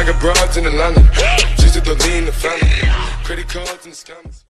I got broads in Atlanta, just to the lean, the family, credit cards and the scammers.